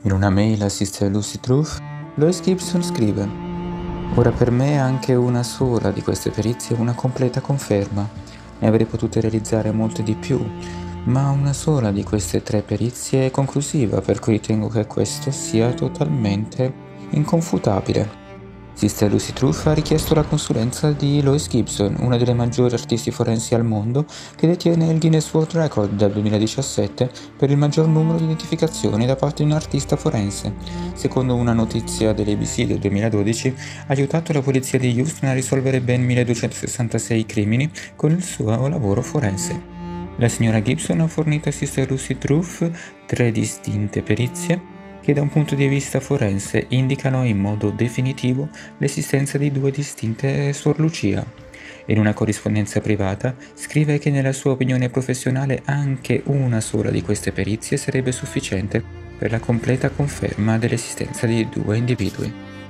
In una mail a Sister Lucy Truth, Lois Gibson scrive: ora per me anche una sola di queste perizie è una completa conferma. Ne avrei potute realizzare molte di più, ma una sola di queste 3 perizie è conclusiva, per cui ritengo che questo sia totalmente inconfutabile. Sister Lucy Truth ha richiesto la consulenza di Lois Gibson, una delle maggiori artisti forensi al mondo, che detiene il Guinness World Record del 2017 per il maggior numero di identificazioni da parte di un artista forense. Secondo una notizia dell'ABC del 2012, ha aiutato la polizia di Houston a risolvere ben 1266 crimini con il suo lavoro forense. La signora Gibson ha fornito a Sister Lucy Truth 3 distinte perizie che da un punto di vista forense indicano in modo definitivo l'esistenza di 2 distinte Suor Lucia. In una corrispondenza privata scrive che nella sua opinione professionale anche una sola di queste perizie sarebbe sufficiente per la completa conferma dell'esistenza di 2 individui.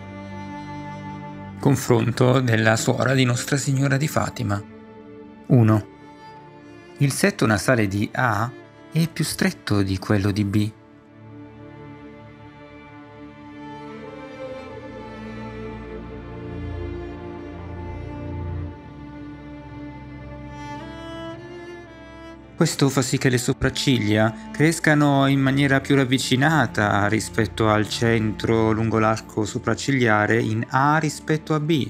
Confronto della suora di Nostra Signora di Fatima. 1. Il setto nasale di A è più stretto di quello di B. Questo fa sì che le sopracciglia crescano in maniera più ravvicinata rispetto al centro lungo l'arco sopraccigliare in A rispetto a B.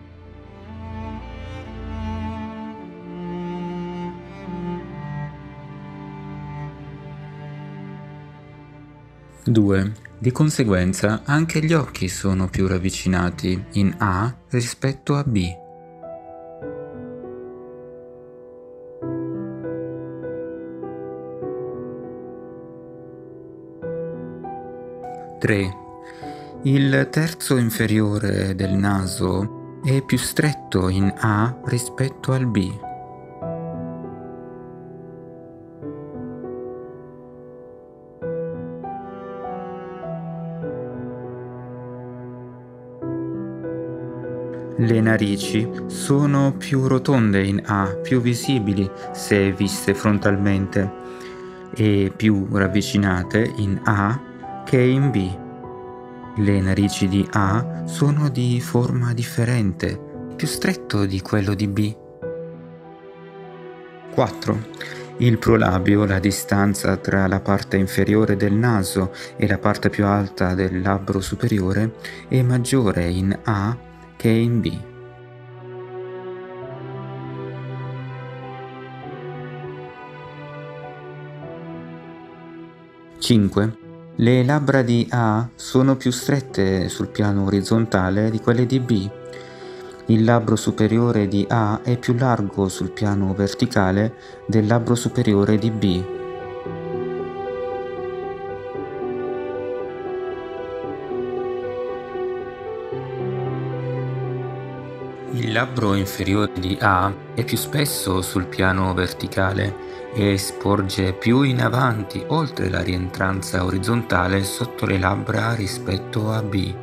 Due. Di conseguenza anche gli occhi sono più ravvicinati in A rispetto a B. 3. Il terzo inferiore del naso è più stretto in A rispetto al B. 4. Le narici sono più rotonde in A, più visibili se viste frontalmente, e più ravvicinate in A che in B. Le narici di A sono di forma differente, più stretto di quello di B. 4. Il prolabio, la distanza tra la parte inferiore del naso e la parte più alta del labbro superiore, è maggiore in A che in B. 5. Le labbra di A sono più strette sul piano orizzontale di quelle di B. Il labbro superiore di A è più largo sul piano verticale del labbro superiore di B. Il labbro inferiore di A è più spesso sul piano verticale e sporge più in avanti oltre la rientranza orizzontale sotto le labbra rispetto a B.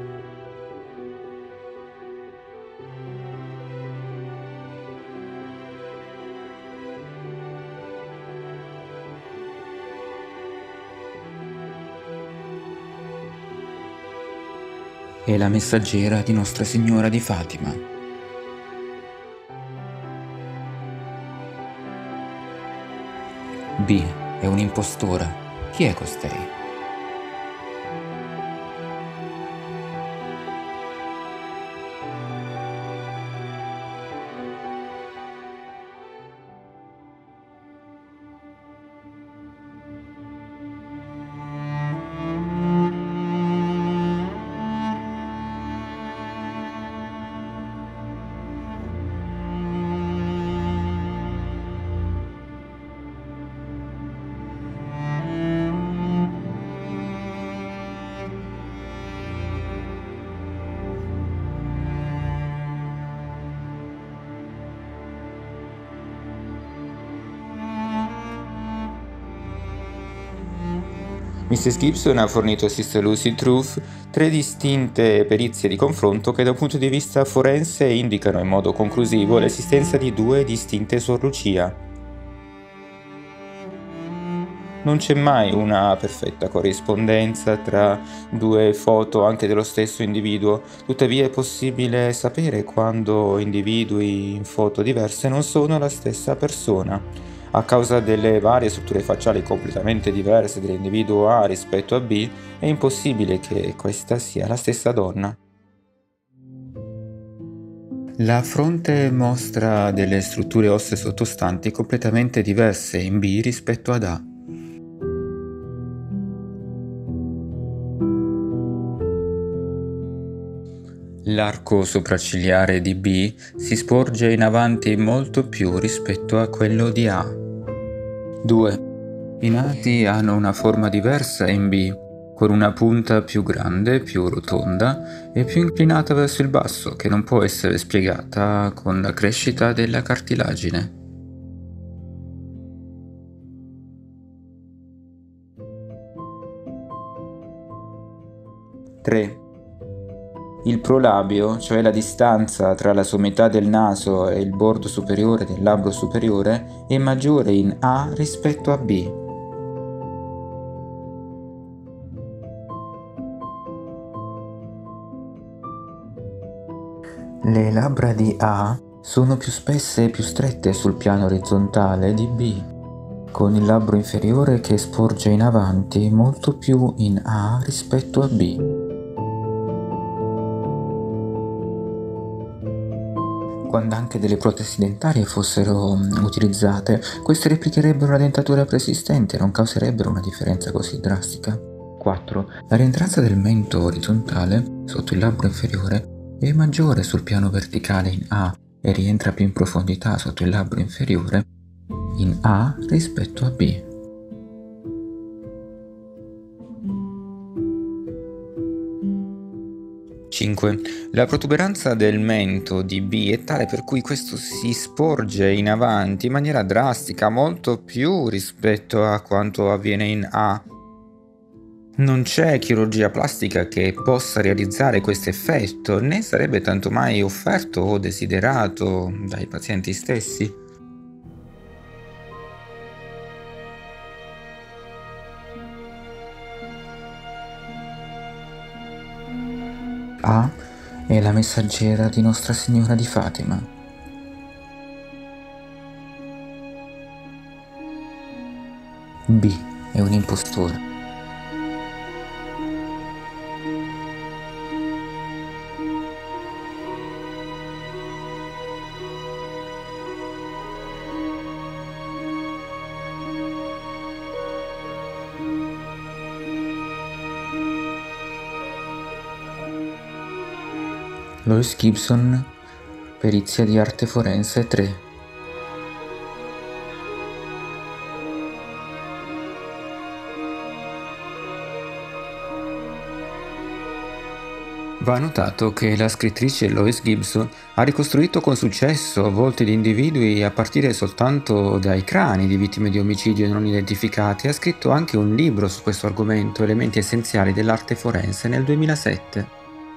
È la messaggera di Nostra Signora di Fatima. B è un'impostora. Chi è costei? Mrs. Gibson ha fornito a Sister Lucy Truth 3 distinte perizie di confronto che da un punto di vista forense indicano in modo conclusivo l'esistenza di 2 distinte Suor Lucia. Non c'è mai una perfetta corrispondenza tra due foto anche dello stesso individuo, tuttavia è possibile sapere quando individui in foto diverse non sono la stessa persona. A causa delle varie strutture facciali completamente diverse dell'individuo A rispetto a B, è impossibile che questa sia la stessa donna. La fronte mostra delle strutture ossee sottostanti completamente diverse in B rispetto ad A. L'arco sopraccigliare di B si sporge in avanti molto più rispetto a quello di A. 2. I nati hanno una forma diversa in B, con una punta più grande, più rotonda e più inclinata verso il basso, che non può essere spiegata con la crescita della cartilagine. 3. Il prolabio, cioè la distanza tra la sommità del naso e il bordo superiore del labbro superiore, è maggiore in A rispetto a B. Le labbra di A sono più spesse e più strette sul piano orizzontale di B, con il labbro inferiore che sporge in avanti molto più in A rispetto a B. Quando anche delle protesi dentarie fossero utilizzate, queste replicherebbero la dentatura preesistente e non causerebbero una differenza così drastica. 4. La rientranza del mento orizzontale, sotto il labbro inferiore, è maggiore sul piano verticale in A e rientra più in profondità sotto il labbro inferiore in A rispetto a B. 5. La protuberanza del mento di B è tale per cui questo si sporge in avanti in maniera drastica, molto più rispetto a quanto avviene in A. Non c'è chirurgia plastica che possa realizzare questo effetto, né sarebbe tanto mai offerto o desiderato dai pazienti stessi. A è la messaggera di Nostra Signora di Fatima. B è un impostore. Lois Gibson, perizia di arte forense 3. Va notato che la scrittrice Lois Gibson ha ricostruito con successo volti di individui a partire soltanto dai crani di vittime di omicidio non identificati e ha scritto anche un libro su questo argomento, Elementi essenziali dell'arte forense, nel 2007.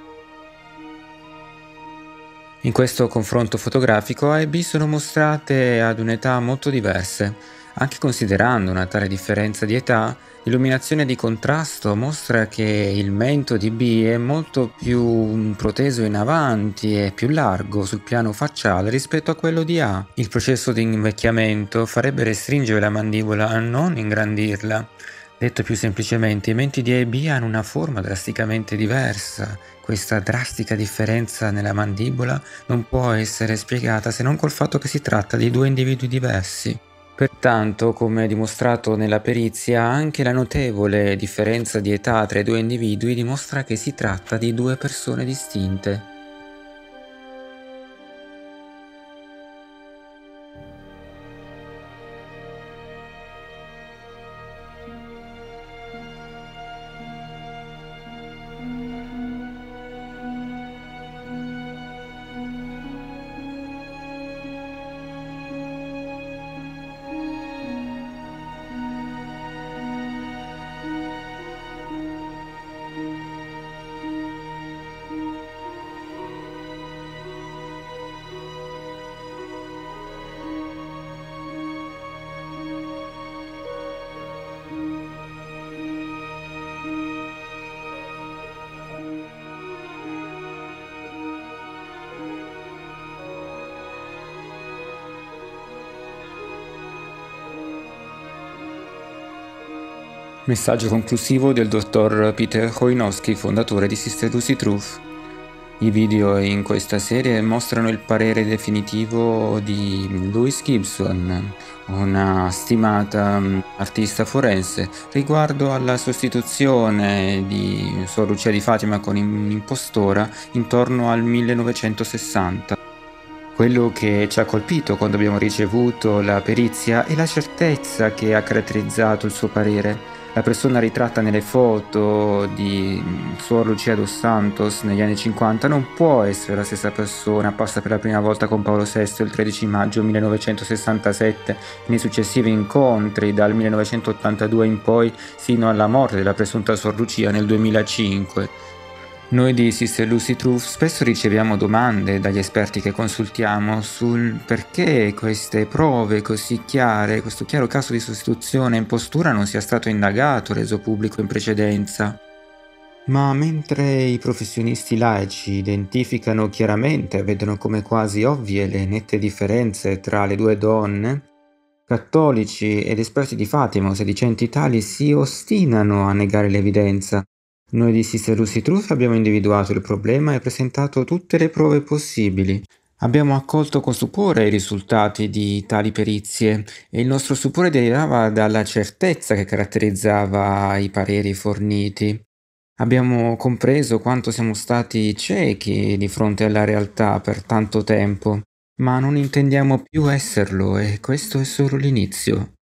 In questo confronto fotografico A e B sono mostrate ad un'età molto diverse. Anche considerando una tale differenza di età, l'illuminazione di contrasto mostra che il mento di B è molto più proteso in avanti e più largo sul piano facciale rispetto a quello di A. Il processo di invecchiamento farebbe restringere la mandibola, non ingrandirla. Detto più semplicemente, i menti di A e B hanno una forma drasticamente diversa. Questa drastica differenza nella mandibola non può essere spiegata se non col fatto che si tratta di due individui diversi. Pertanto, come dimostrato nella perizia, anche la notevole differenza di età tra i due individui dimostra che si tratta di due persone distinte. Messaggio conclusivo del dottor Peter Chojnowski, fondatore di Sister Lucy Truth. I video in questa serie mostrano il parere definitivo di Louise Gibson, una stimata artista forense, riguardo alla sostituzione di Suor Lucia di Fatima con un'impostora intorno al 1960. Quello che ci ha colpito quando abbiamo ricevuto la perizia è la certezza che ha caratterizzato il suo parere. La persona ritratta nelle foto di Suor Lucia dos Santos negli anni 50 non può essere la stessa persona apparsa per la prima volta con Paolo VI il 13 maggio 1967 nei successivi incontri dal 1982 in poi sino alla morte della presunta Suor Lucia nel 2005. Noi di Sister Lucy Truth spesso riceviamo domande dagli esperti che consultiamo sul perché queste prove così chiare, questo chiaro caso di sostituzione e impostura non sia stato indagato, reso pubblico in precedenza. Ma mentre i professionisti laici identificano chiaramente e vedono come quasi ovvie le nette differenze tra le due donne, cattolici ed esperti di Fatima o sedicenti tali si ostinano a negare l'evidenza. Noi di Sister Lucy Truth abbiamo individuato il problema e presentato tutte le prove possibili. Abbiamo accolto con stupore i risultati di tali perizie e il nostro stupore derivava dalla certezza che caratterizzava i pareri forniti. Abbiamo compreso quanto siamo stati ciechi di fronte alla realtà per tanto tempo, ma non intendiamo più esserlo e questo è solo l'inizio.